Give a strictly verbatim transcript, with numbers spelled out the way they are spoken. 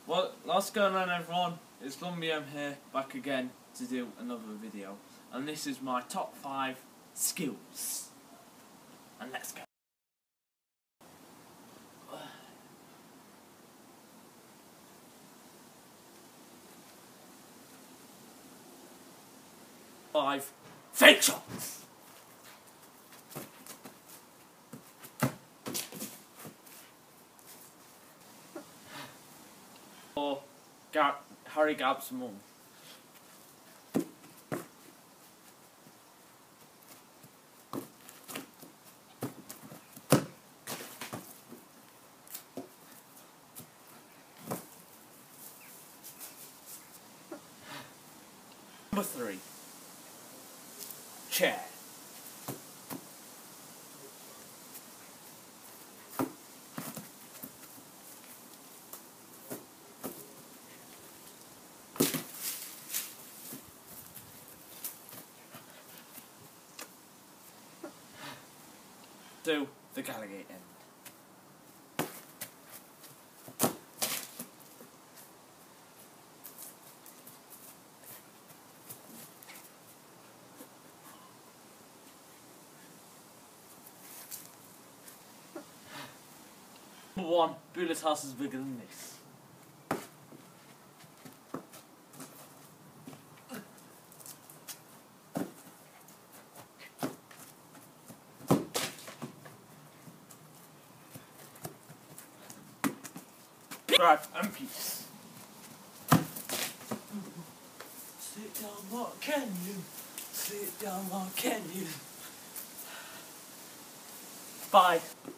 Well, what's going on, everyone? It's Lumbium here, back again to do another video, and this is my top five skills. And let's go. Five fake shots. Or Gar Harry Gab's mum. Number three. Chair. Do the Gallagher end. Number one, Bullet's house is bigger than this. Subscribe and peace. Sit down, what can you? Sit down, what can you? Bye.